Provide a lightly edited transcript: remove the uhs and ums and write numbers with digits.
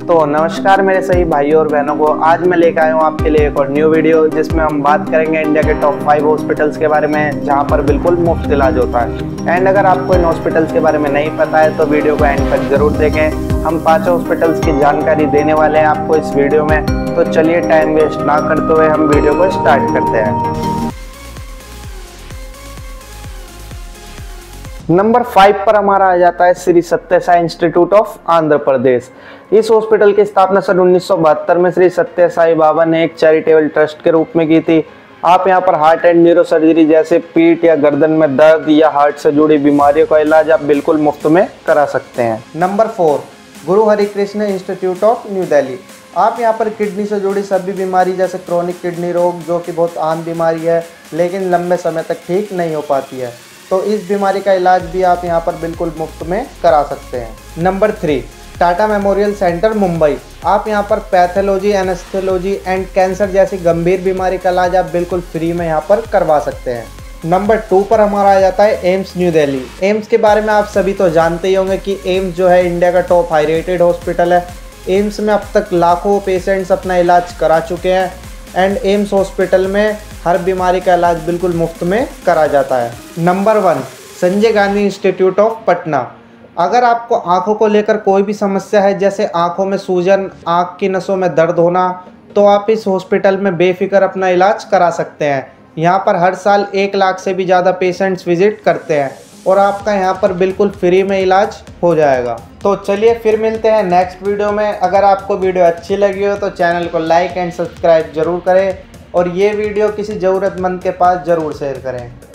तो नमस्कार मेरे सही भाइयों और बहनों को। आज मैं लेकर आया हूँ आपके लिए एक और न्यू वीडियो जिसमें हम बात करेंगे इंडिया के टॉप 5 हॉस्पिटल्स के बारे में जहाँ पर बिल्कुल मुफ्त इलाज होता है। एंड अगर आपको इन हॉस्पिटल्स के बारे में नहीं पता है तो वीडियो को एंड तक जरूर देखें। हम 5 हॉस्पिटल्स की जानकारी देने वाले हैं आपको इस वीडियो में। तो चलिए टाइम वेस्ट ना करते हुए हम वीडियो को स्टार्ट करते हैं। नंबर 5 पर हमारा आ जाता है श्री सत्य साई इंस्टीट्यूट ऑफ आंध्र प्रदेश। इस हॉस्पिटल की स्थापना सन 1972 में श्री सत्य साई बाबा ने एक चैरिटेबल ट्रस्ट के रूप में की थी। आप यहां पर हार्ट एंड न्यूरो सर्जरी जैसे पीठ या गर्दन में दर्द या हार्ट से जुड़ी बीमारियों का इलाज आप बिल्कुल मुफ्त में करा सकते हैं। Number 4 Guru Harikrishna institute of new Delhi. आप यहां पर किडनी से जुड़ी सभी बीमारी जैसे क्रोनिक किडनी रोग, जो कि बहुत आम बीमारी है लेकिन लंबे समय तक ठीक नहीं हो पाती है, तो इस बीमारी का इलाज भी आप यहां पर बिल्कुल मुफ्त में करा सकते हैं। Number 3 Tata memorial centre Mumbai. आप यहां पर पैथोलॉजी, एनेस्थेलॉजी एंड कैंसर जैसी गंभीर बीमारी का इलाज आप बिल्कुल फ्री में यहां पर करवा सकते हैं। नंबर 2 पर हमारा आ जाता है एम्स न्यू दिल्ली। एम्स के बारे में आप सभी तो जानते ही होंगे कि एम्स जो है इंडिया का टॉप हाई रेटेड हॉस्पिटल है। एम्स में अब तक लाखों पेशेंट्स अपना इलाज करा चुके हैं एंड एम्स हॉस्पिटल में हर बीमारी का इलाज बिल्कुल मुफ्त में करा जाता है। Number 1 Sanjay Gandhi institute of Patna. अगर आपको आंखों को लेकर कोई भी समस्या है जैसे आंखों में सूजन, आंख की नसों में दर्द होना, तो आप इस हॉस्पिटल में बेफिक्र अपना इलाज करा सकते हैं। यहाँ पर हर साल 1 लाख से भी ज़्यादा पेशेंट्स विजिट करते हैं और आपका यहाँ पर बिल्कुल फ्री में इलाज हो जाएगा। तो चलिए फिर मिलते हैं नेक्स्ट वीडियो में। अगर आपको वीडियो अच्छी लगी हो तो चैनल को लाइक एंड सब्सक्राइब जरूर करें और ये वीडियो किसी ज़रूरतमंद के पास ज़रूर शेयर करें।